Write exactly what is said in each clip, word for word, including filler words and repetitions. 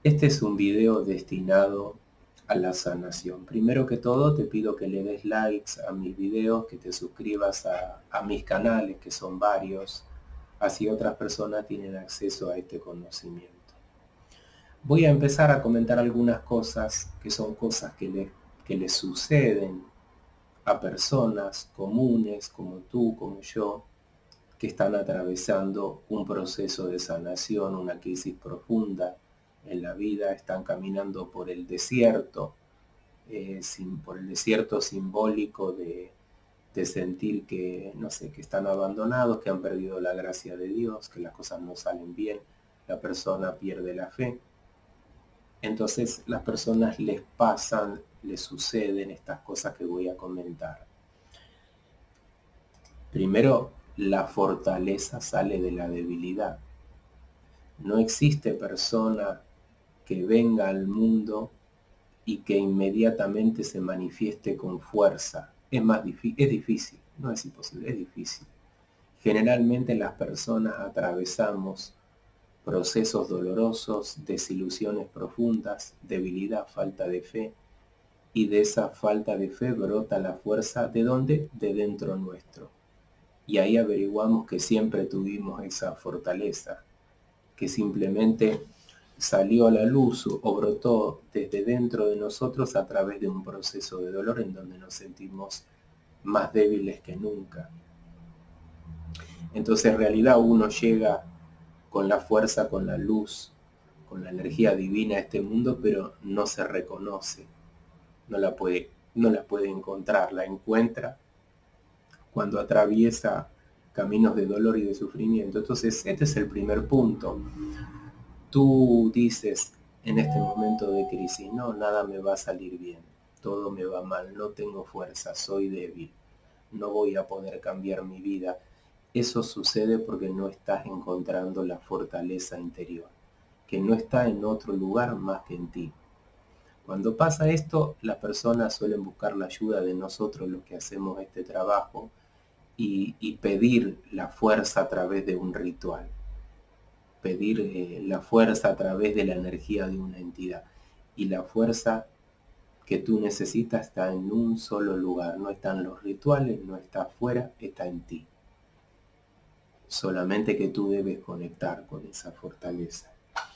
Este es un video destinado a la sanación. Primero que todo, te pido que le des likes a mis videos, que te suscribas a, a mis canales, que son varios, así otras personas tienen acceso a este conocimiento. Voy a empezar a comentar algunas cosas que son cosas que le, que le suceden a personas comunes como tú, como yo, que están atravesando un proceso de sanación, una crisis profunda en la vida, están caminando por el desierto, eh, sin, por el desierto simbólico de, de sentir que, no sé, que están abandonados, que han perdido la gracia de Dios, que las cosas no salen bien, la persona pierde la fe. Entonces las personas les pasan, les suceden estas cosas que voy a comentar. Primero, la fortaleza sale de la debilidad. No existe persona que venga al mundo y que inmediatamente se manifieste con fuerza. Es más difícil, es difícil, no es imposible, es difícil. Generalmente las personas atravesamos procesos dolorosos, desilusiones profundas, debilidad, falta de fe, y de esa falta de fe brota la fuerza. ¿De dónde? De dentro nuestro. Y ahí averiguamos que siempre tuvimos esa fortaleza, que simplemente salió a la luz o brotó desde dentro de nosotros a través de un proceso de dolor en donde nos sentimos más débiles que nunca. Entonces en realidad uno llega con la fuerza, con la luz, con la energía divina a este mundo, pero no se reconoce, no la puede, no la puede encontrar, la encuentra cuando atraviesa caminos de dolor y de sufrimiento. Entonces este es el primer punto. Tú dices en este momento de crisis, no, nada me va a salir bien, todo me va mal, no tengo fuerza, soy débil, no voy a poder cambiar mi vida. Eso sucede porque no estás encontrando la fortaleza interior, que no está en otro lugar más que en ti. Cuando pasa esto, las personas suelen buscar la ayuda de nosotros, los que hacemos este trabajo, y, y pedir la fuerza a través de un ritual. Pedir eh, la fuerza a través de la energía de una entidad. Y la fuerza que tú necesitas está en un solo lugar. No está en los rituales, no está afuera, está en ti. Solamente que tú debes conectar con esa fortaleza.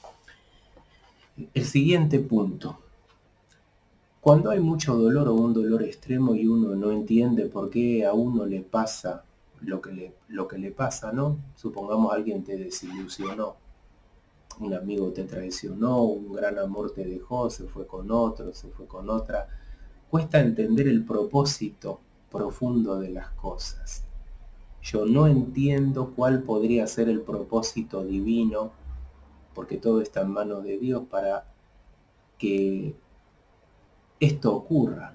El siguiente punto. Cuando hay mucho dolor o un dolor extremo y uno no entiende por qué a uno le pasa lo que le, lo que le pasa, ¿no? Supongamos alguien te desilusionó, un amigo te traicionó, un gran amor te dejó, se fue con otro, se fue con otra. Cuesta entender el propósito profundo de las cosas. Yo no entiendo cuál podría ser el propósito divino, porque todo está en manos de Dios para que esto ocurra.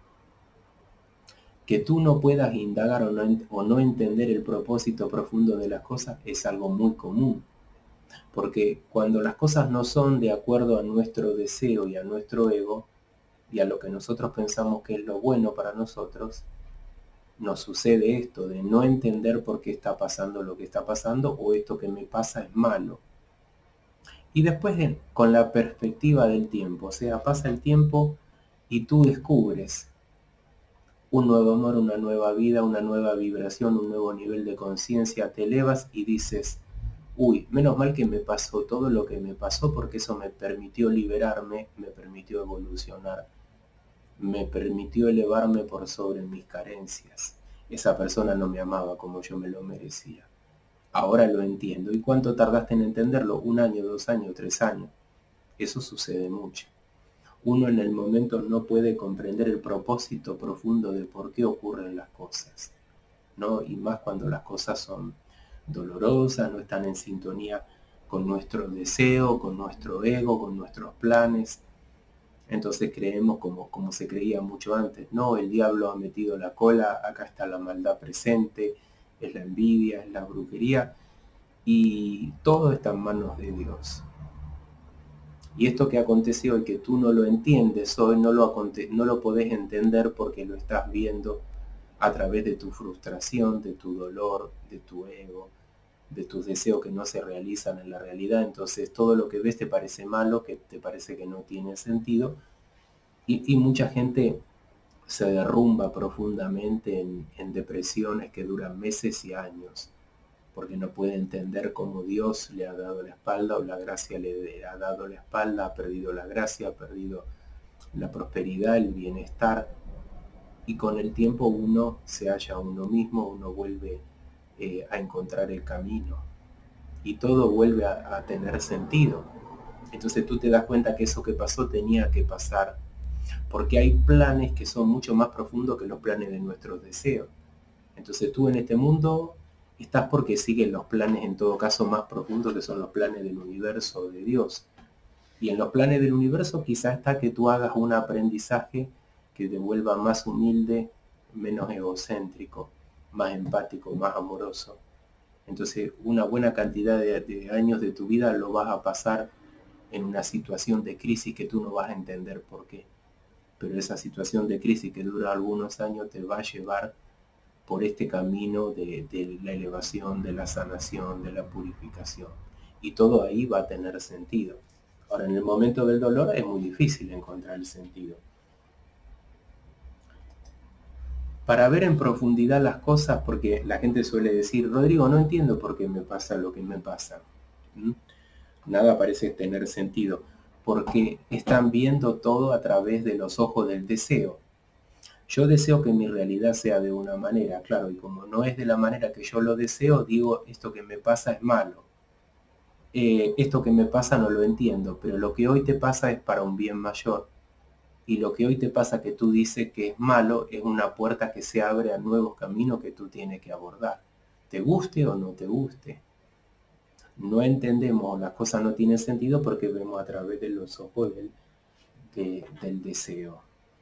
Que tú no puedas indagar o no, o no entender el propósito profundo de las cosas es algo muy común. Porque cuando las cosas no son de acuerdo a nuestro deseo y a nuestro ego, y a lo que nosotros pensamos que es lo bueno para nosotros, nos sucede esto de no entender por qué está pasando lo que está pasando, o esto que me pasa es malo. Y después, de, con la perspectiva del tiempo, o sea, pasa el tiempo y tú descubres un nuevo amor, una nueva vida, una nueva vibración, un nuevo nivel de conciencia, te elevas y dices, uy, menos mal que me pasó todo lo que me pasó, porque eso me permitió liberarme, me permitió evolucionar, me permitió elevarme por sobre mis carencias. Esa persona no me amaba como yo me lo merecía. Ahora lo entiendo. ¿Y cuánto tardaste en entenderlo? Un año, dos años, tres años. Eso sucede mucho. Uno en el momento no puede comprender el propósito profundo de por qué ocurren las cosas, ¿no? Y más cuando las cosas son dolorosas, no están en sintonía con nuestro deseo, con nuestro ego, con nuestros planes. Entonces creemos como, como se creía mucho antes, no, el diablo ha metido la cola, acá está la maldad presente, es la envidia, es la brujería, y todo está en manos de Dios. Y esto que aconteció y que tú no lo entiendes hoy, no lo, no lo podés entender porque lo estás viendo a través de tu frustración, de tu dolor, de tu ego, de tus deseos que no se realizan en la realidad. Entonces todo lo que ves te parece malo, que te parece que no tiene sentido. Y, y mucha gente se derrumba profundamente en, en depresiones que duran meses y años, porque no puede entender cómo Dios le ha dado la espalda o la gracia le ha dado la espalda, ha perdido la gracia, ha perdido la prosperidad, el bienestar. Y con el tiempo uno se halla a uno mismo, uno vuelve eh, a encontrar el camino y todo vuelve a, a tener sentido. Entonces tú te das cuenta que eso que pasó tenía que pasar, porque hay planes que son mucho más profundos que los planes de nuestros deseos. Entonces tú en este mundo estás porque sigues los planes en todo caso más profundos, que son los planes del universo, de Dios. Y en los planes del universo quizás está que tú hagas un aprendizaje que te vuelva más humilde, menos egocéntrico, más empático, más amoroso. Entonces una buena cantidad de, de años de tu vida lo vas a pasar en una situación de crisis que tú no vas a entender por qué. Pero esa situación de crisis que dura algunos años te va a llevar por este camino de, de la elevación, de la sanación, de la purificación. Y todo ahí va a tener sentido. Ahora, en el momento del dolor es muy difícil encontrar el sentido. Para ver en profundidad las cosas, porque la gente suele decir, Rodrigo, no entiendo por qué me pasa lo que me pasa. ¿Mm? Nada parece tener sentido, porque están viendo todo a través de los ojos del deseo. Yo deseo que mi realidad sea de una manera, claro, y como no es de la manera que yo lo deseo, digo, esto que me pasa es malo. Eh, esto que me pasa no lo entiendo, pero lo que hoy te pasa es para un bien mayor. Y lo que hoy te pasa que tú dices que es malo es una puerta que se abre a nuevos caminos que tú tienes que abordar. Te guste o no te guste. No entendemos, las cosas no tienen sentido porque vemos a través de los ojos del, de, del deseo.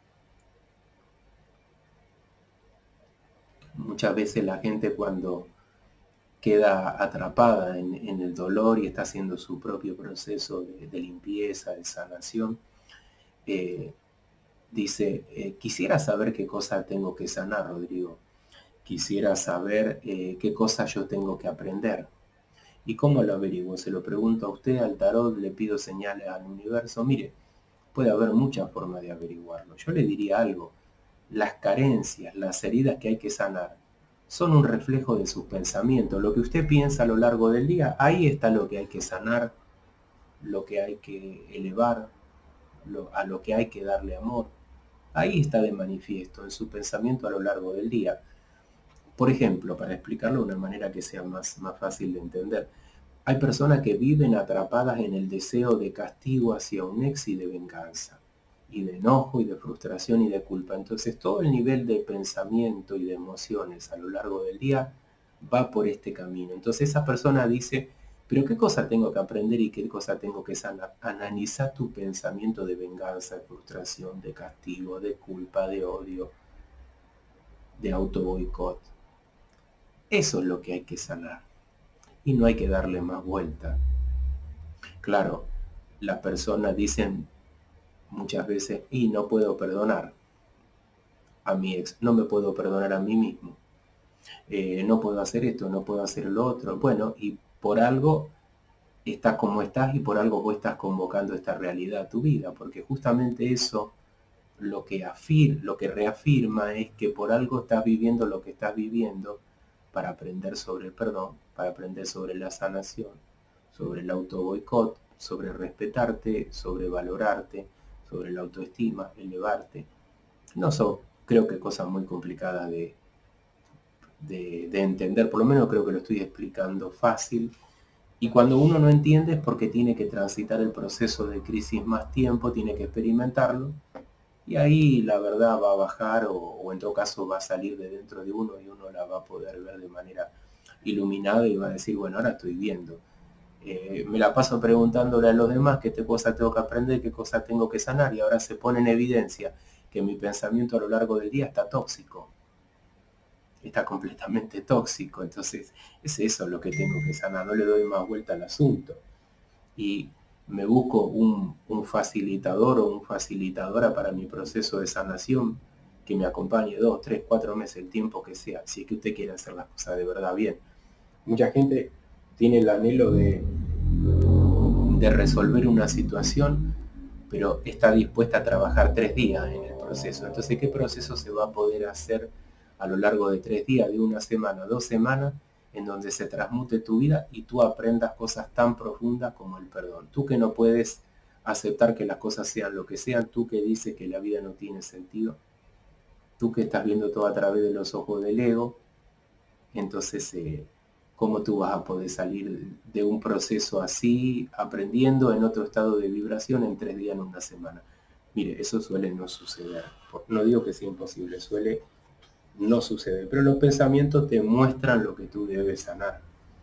Muchas veces la gente cuando queda atrapada en, en el dolor y está haciendo su propio proceso de, de limpieza, de sanación, eh, dice, eh, quisiera saber qué cosa tengo que sanar, Rodrigo. Quisiera saber eh, qué cosa yo tengo que aprender. ¿Y cómo lo averiguo? Se lo pregunto a usted, al tarot, le pido señales al universo. Mire, puede haber muchas formas de averiguarlo. Yo le diría algo. Las carencias, las heridas que hay que sanar, son un reflejo de sus pensamientos. Lo que usted piensa a lo largo del día, ahí está lo que hay que sanar, lo que hay que elevar, lo, a lo que hay que darle amor. Ahí está de manifiesto, en su pensamiento a lo largo del día. Por ejemplo, para explicarlo de una manera que sea más, más fácil de entender, hay personas que viven atrapadas en el deseo de castigo hacia un ex y de venganza, y de enojo, y de frustración, y de culpa. Entonces todo el nivel de pensamiento y de emociones a lo largo del día va por este camino. Entonces esa persona dice, pero ¿qué cosa tengo que aprender y qué cosa tengo que sanar? Analiza tu pensamiento de venganza, de frustración, de castigo, de culpa, de odio, de auto boicot. Eso es lo que hay que sanar. Y no hay que darle más vuelta. Claro, las personas dicen muchas veces, y no puedo perdonar a mi ex, no me puedo perdonar a mí mismo, eh, no puedo hacer esto, no puedo hacer lo otro. Bueno, y por algo estás como estás y por algo vos estás convocando esta realidad a tu vida, porque justamente eso lo que, afir, lo que reafirma es que por algo estás viviendo lo que estás viviendo para aprender sobre el perdón, para aprender sobre la sanación, sobre el auto boicot, sobre respetarte, sobre valorarte, sobre la autoestima, elevarte. No son, creo que cosas muy complicadas de, de, de entender, por lo menos creo que lo estoy explicando fácil. Y cuando uno no entiende es porque tiene que transitar el proceso de crisis más tiempo, tiene que experimentarlo, y ahí la verdad va a bajar o, o en todo caso va a salir de dentro de uno y uno la va a poder ver de manera iluminada y va a decir, bueno, ahora estoy viendo. Eh, me la paso preguntándole a los demás qué cosa tengo que aprender, qué cosa tengo que sanar, y ahora se pone en evidencia que mi pensamiento a lo largo del día está tóxico. Está completamente tóxico. Entonces es eso lo que tengo que sanar, no le doy más vuelta al asunto. Y me busco un, un facilitador o un facilitadora para mi proceso de sanación que me acompañe dos, tres, cuatro meses, el tiempo que sea, si es que usted quiere hacer las cosas de verdad bien. Mucha gente tiene el anhelo de, de resolver una situación, pero está dispuesta a trabajar tres días en el proceso. Entonces, ¿qué proceso se va a poder hacer a lo largo de tres días, de una semana, dos semanas, en donde se transmute tu vida y tú aprendas cosas tan profundas como el perdón? Tú que no puedes aceptar que las cosas sean lo que sean, tú que dices que la vida no tiene sentido, tú que estás viendo todo a través de los ojos del ego, entonces, eh, ¿cómo tú vas a poder salir de un proceso así, aprendiendo en otro estado de vibración en tres días, en una semana? Mire, eso suele no suceder. No digo que sea imposible, suele no suceder, pero los pensamientos te muestran lo que tú debes sanar.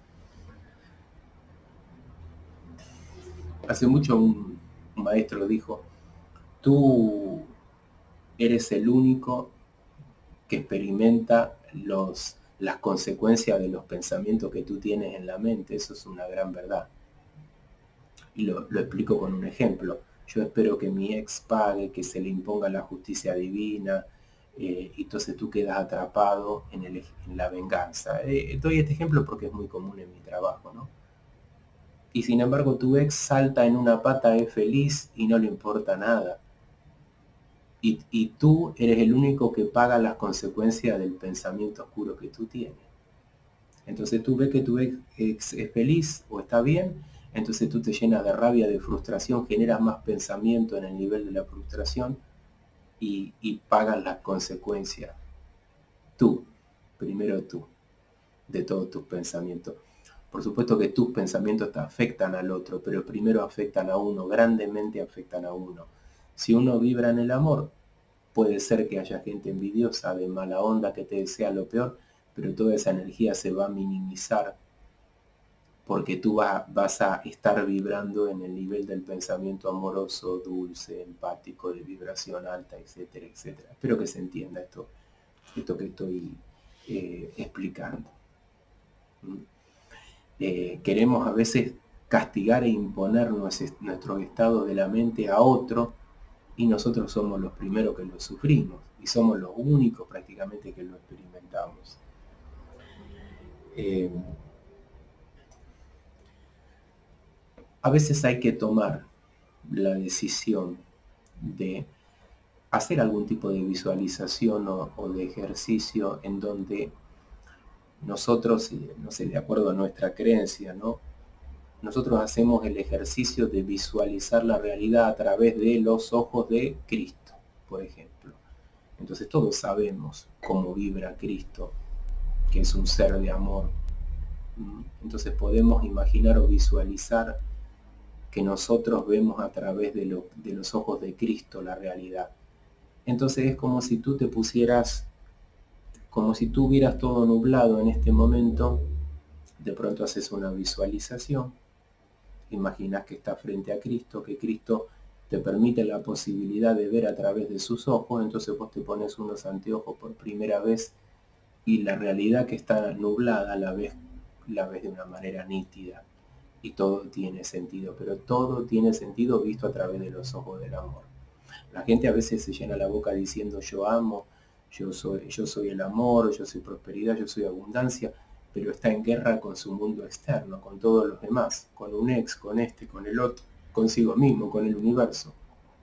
Hace mucho un, un maestro dijo, tú eres el único que experimenta los, las consecuencias de los pensamientos que tú tienes en la mente. Eso es una gran verdad. Y lo, lo explico con un ejemplo. Yo espero que mi ex pague, que se le imponga la justicia divina, eh, y entonces tú quedas atrapado en, el, en la venganza. Eh, doy este ejemplo porque es muy común en mi trabajo, ¿no? Y sin embargo tu ex salta en una pata, es feliz y no le importa nada. Y, y tú eres el único que paga las consecuencias del pensamiento oscuro que tú tienes. Entonces tú ves que tu ex, ex es feliz o está bien, entonces tú te llenas de rabia, de frustración, generas más pensamiento en el nivel de la frustración y, y pagas las consecuencias. Tú, primero tú, de todos tus pensamientos. Por supuesto que tus pensamientos te afectan al otro, pero primero afectan a uno, grandemente afectan a uno. Si uno vibra en el amor, puede ser que haya gente envidiosa, de mala onda, que te desea lo peor, pero toda esa energía se va a minimizar porque tú va, vas a estar vibrando en el nivel del pensamiento amoroso, dulce, empático, de vibración alta, etcétera, etcétera. Espero que se entienda esto, esto que estoy eh, explicando. ¿Mm? Eh, queremos a veces castigar e imponer nuestro estado de la mente a otro, y nosotros somos los primeros que lo sufrimos y somos los únicos prácticamente que lo experimentamos. Eh, a veces hay que tomar la decisión de hacer algún tipo de visualización o, o de ejercicio en donde nosotros, no sé, de acuerdo a nuestra creencia, ¿no? Nosotros hacemos el ejercicio de visualizar la realidad a través de los ojos de Cristo, por ejemplo. Entonces todos sabemos cómo vibra Cristo, que es un ser de amor. Entonces podemos imaginar o visualizar que nosotros vemos a través de, lo, de los ojos de Cristo la realidad. Entonces es como si tú te pusieras, como si tú vieras todo nublado en este momento, de pronto haces una visualización, imaginas que está frente a Cristo, que Cristo te permite la posibilidad de ver a través de sus ojos, entonces vos te pones unos anteojos por primera vez y la realidad que está nublada la ves, la ves de una manera nítida y todo tiene sentido, pero todo tiene sentido visto a través de los ojos del amor. La gente a veces se llena la boca diciendo yo amo, yo soy, yo soy el amor, yo soy prosperidad, yo soy abundancia, pero está en guerra con su mundo externo, con todos los demás, con un ex, con este, con el otro, consigo mismo, con el universo.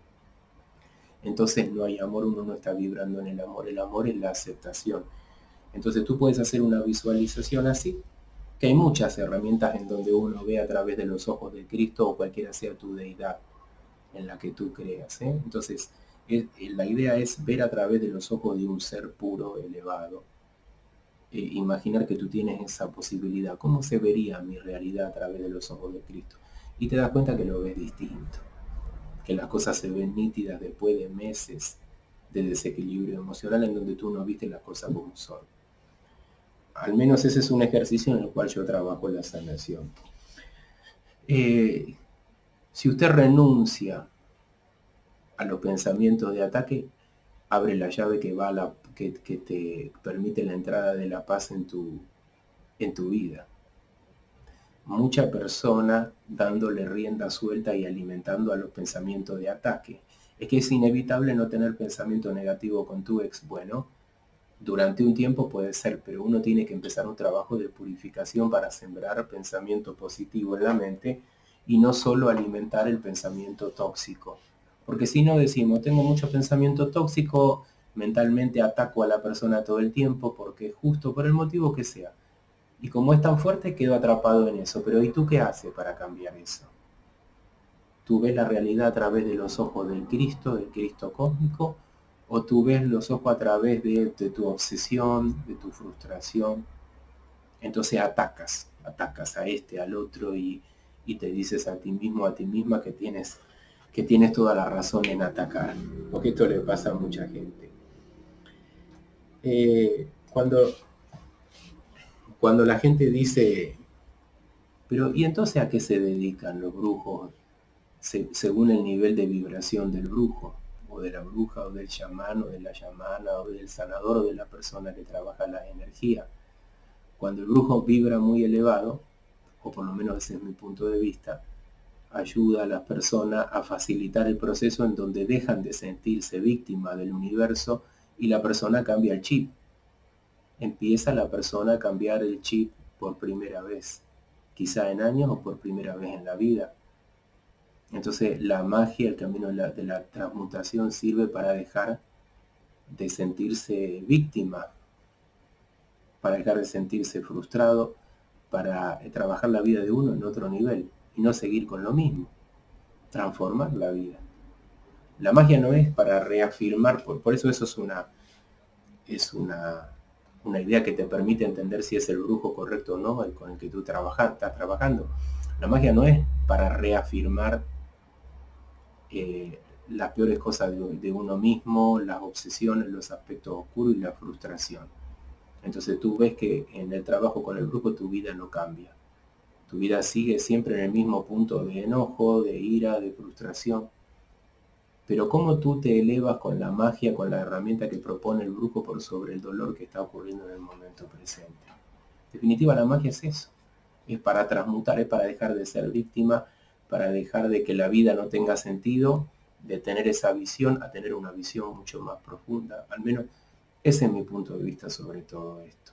Entonces no hay amor, uno no está vibrando en el amor, el amor es la aceptación. Entonces tú puedes hacer una visualización así, que hay muchas herramientas en donde uno ve a través de los ojos de Cristo o cualquiera sea tu deidad en la que tú creas, ¿eh? Entonces es, la idea es ver a través de los ojos de un ser puro, elevado. Eh, imaginar que tú tienes esa posibilidad. ¿Cómo se vería mi realidad a través de los ojos de Cristo? Y te das cuenta que lo ves distinto, que las cosas se ven nítidas después de meses de desequilibrio emocional en donde tú no viste las cosas como son. Al menos ese es un ejercicio en el cual yo trabajo la sanación. Eh, si usted renuncia a los pensamientos de ataque, abre la llave que, va a la, que, que te permite la entrada de la paz en tu, en tu vida. Mucha persona dándole rienda suelta y alimentando a los pensamientos de ataque. Es que es inevitable no tener pensamiento negativo con tu ex. Bueno, Durante un tiempo puede ser, pero uno tiene que empezar un trabajo de purificación para sembrar pensamiento positivo en la mente y no solo alimentar el pensamiento tóxico. Porque si no decimos, tengo mucho pensamiento tóxico, mentalmente ataco a la persona todo el tiempo, porque justo por el motivo que sea. Y como es tan fuerte, quedo atrapado en eso. Pero ¿y tú qué haces para cambiar eso? ¿Tú ves la realidad a través de los ojos del Cristo, del Cristo cósmico? ¿O tú ves los ojos a través de, de tu obsesión, de tu frustración? Entonces atacas, atacas a este, al otro y, y te dices a ti mismo, a ti misma que tienes, que tienes toda la razón en atacar. Porque esto le pasa a mucha gente. Eh, cuando, cuando la gente dice, pero ¿y entonces a qué se dedican los brujos? Se, según el nivel de vibración del brujo, o de la bruja, o del chamán, o de la chamana, o del sanador, o de la persona que trabaja la energía. Cuando el brujo vibra muy elevado, o por lo menos ese es mi punto de vista, ayuda a las personas a facilitar el proceso en donde dejan de sentirse víctima del universo y la persona cambia el chip. Empieza la persona a cambiar el chip por primera vez, quizá en años o por primera vez en la vida. Entonces la magia, el camino de la, de la transmutación sirve para dejar de sentirse víctima, para dejar de sentirse frustrado, para trabajar la vida de uno en otro nivel y no seguir con lo mismo, transformar la vida. La magia no es para reafirmar, por, por eso eso es una, es una, una idea que te permite entender si es el brujo correcto o no, el con el que tú trabajas, estás trabajando. La magia no es para reafirmar eh, las peores cosas de, de uno mismo, las obsesiones, los aspectos oscuros y la frustración. Entonces tú ves que en el trabajo con el brujo tu vida no cambia. Tu vida sigue siempre en el mismo punto de enojo, de ira, de frustración. Pero cómo tú te elevas con la magia, con la herramienta que propone el brujo por sobre el dolor que está ocurriendo en el momento presente. En definitiva, la magia es eso. Es para transmutar, es para dejar de ser víctima, para dejar de que la vida no tenga sentido, de tener esa visión a tener una visión mucho más profunda. Al menos ese es mi punto de vista sobre todo esto.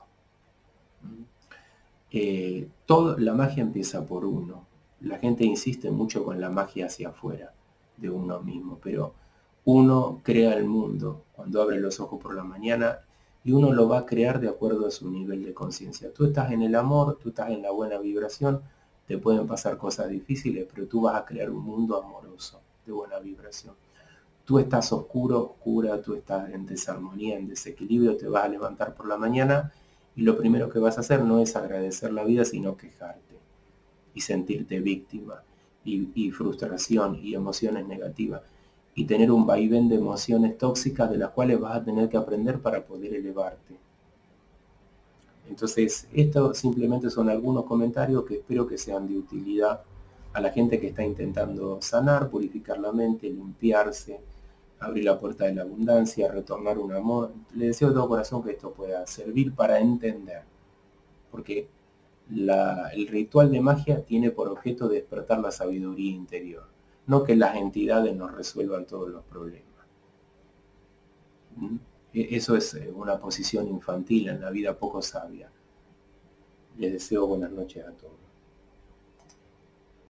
Eh, todo, la magia empieza por uno. La gente insiste mucho con la magia hacia afuera de uno mismo, pero uno crea el mundo cuando abre los ojos por la mañana y uno lo va a crear de acuerdo a su nivel de conciencia. Tú estás en el amor, tú estás en la buena vibración, te pueden pasar cosas difíciles, pero tú vas a crear un mundo amoroso, de buena vibración. Tú estás oscuro, oscura, tú estás en desarmonía, en desequilibrio, te vas a levantar por la mañana y lo primero que vas a hacer no es agradecer la vida, sino quejarte y sentirte víctima y, y frustración y emociones negativas y tener un vaivén de emociones tóxicas de las cuales vas a tener que aprender para poder elevarte. Entonces, estos simplemente son algunos comentarios que espero que sean de utilidad a la gente que está intentando sanar, purificar la mente, limpiarse, abrir la puerta de la abundancia, retornar un amor. Le deseo de todo corazón que esto pueda servir para entender, porque la, el ritual de magia tiene por objeto despertar la sabiduría interior, no que las entidades nos resuelvan todos los problemas. Eso es una posición infantil en la vida poco sabia. Les deseo buenas noches a todos.